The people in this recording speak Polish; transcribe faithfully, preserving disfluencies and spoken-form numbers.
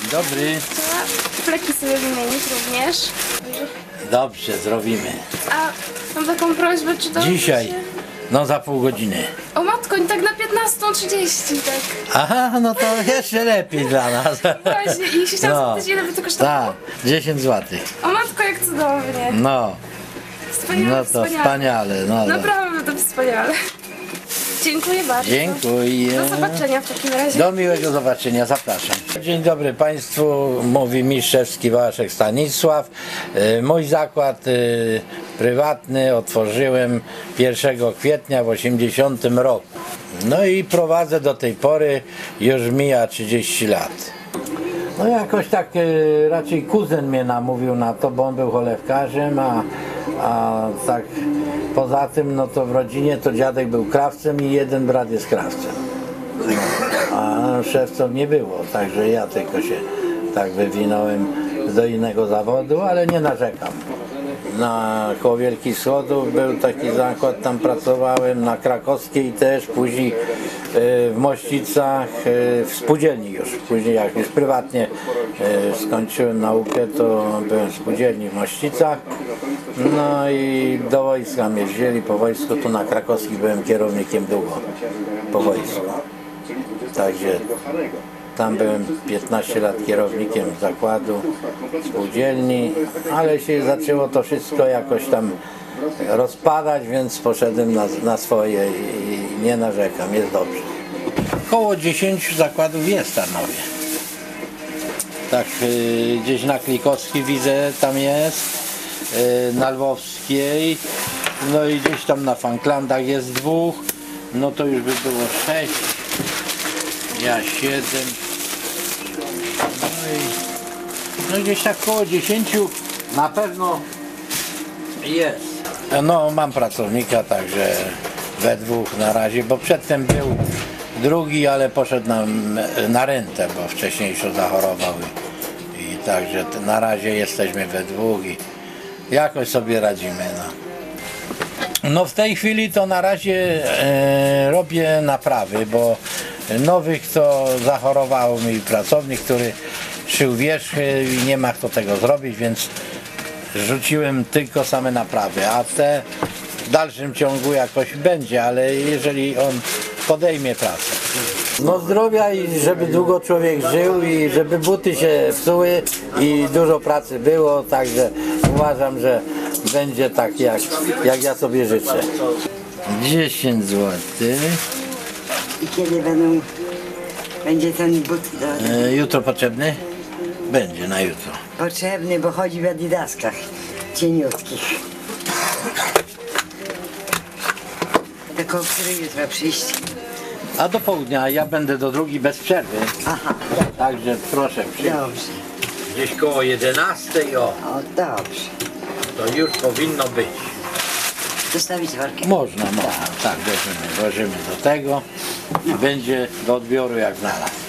dobry. Trzeba fleki sobie wymienić również. Dobrze, zrobimy. A mam taką prośbę, czy to... Dzisiaj, Się... no za pół godziny. O matko, nie tak na piętnastą trzydzieści, tak. Aha, no to jeszcze lepiej dla nas. Właśnie, i się chciałam No. zapytać, ile by to kosztowało? Tak, dziesięć złotych. O matko, jak cudownie. No, Wspaniale, no to wspaniale. wspaniale. No, no. Naprawdę to wspaniale. Dziękuję bardzo. Dziękuję. Do zobaczenia w takim razie. Do miłego zobaczenia, zapraszam. Dzień dobry Państwu, mówi Mistrzewski Wałaszek Stanisław. E, Mój zakład e, prywatny otworzyłem pierwszego kwietnia w osiemdziesiątym roku. No i prowadzę do tej pory, już mija trzydzieści lat. No jakoś tak e, raczej kuzyn mnie namówił na to, bo on był cholewkarzem, a, a tak poza tym no to w rodzinie to dziadek był krawcem i jeden brat jest krawcem. A szewców nie było, także ja tylko się tak wywinąłem do innego zawodu, ale nie narzekam. Na koło Wielkich Schodów był taki zakład, tam pracowałem, na Krakowskiej też, później w Mościcach, w spółdzielni już, później jak już prywatnie skończyłem naukę, to byłem w spółdzielni w Mościcach, no i do wojska mnie wzięli, po wojsku tu na Krakowskiej byłem kierownikiem długo, po wojsku, także tam byłem piętnaście lat kierownikiem zakładu, spółdzielni, ale się zaczęło to wszystko jakoś tam rozpadać, więc poszedłem na, na swoje i nie narzekam, jest dobrze. Koło dziesięciu zakładów jest w Tarnowie. Tak, y, gdzieś na Klikowskiej widzę, tam jest, y, na Lwowskiej, no i gdzieś tam na Falklandach jest dwóch, no to już by było sześć, ja siedem, no i no gdzieś tak koło dziesięciu na pewno jest. No mam pracownika, także we dwóch na razie, bo przedtem był drugi, ale poszedł na, na rentę, bo wcześniejszo zachorował i, i także na razie jesteśmy we dwóch i jakoś sobie radzimy. No, no w tej chwili to na razie e, robię naprawy, bo nowych to zachorował mi pracownik, który szył wierzchy i nie ma kto tego zrobić, więc rzuciłem tylko same naprawy, a te w dalszym ciągu jakoś będzie, ale jeżeli on podejmie pracę. No zdrowia i żeby długo człowiek żył i żeby buty się psuły i dużo pracy było, także uważam, że będzie tak jak, jak ja sobie życzę. dziesięć złotych. I kiedy będą, będzie ten but do, E, jutro potrzebny? Będzie na jutro. potrzebny, bo chodzi w adidaskach cieniutkich. Tylko o której jutro przyjść. A do południa ja będę do drugiej bez przerwy. Aha, Także proszę przyjść. dobrze. Gdzieś koło jedenastej, o, O, dobrze. to już powinno być. Zostawić workę? Można, można. Tak, weźmiemy, włożymy do tego i będzie do odbioru jak znalazł.